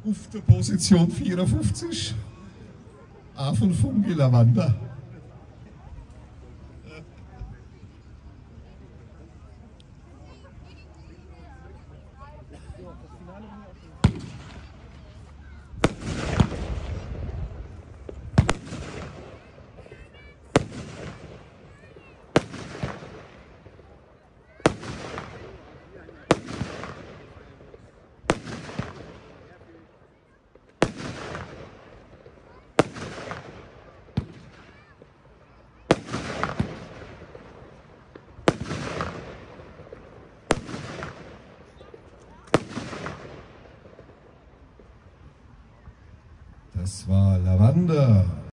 Auf der Position 54, A von Fungi Lavanda. Das war Lavanda.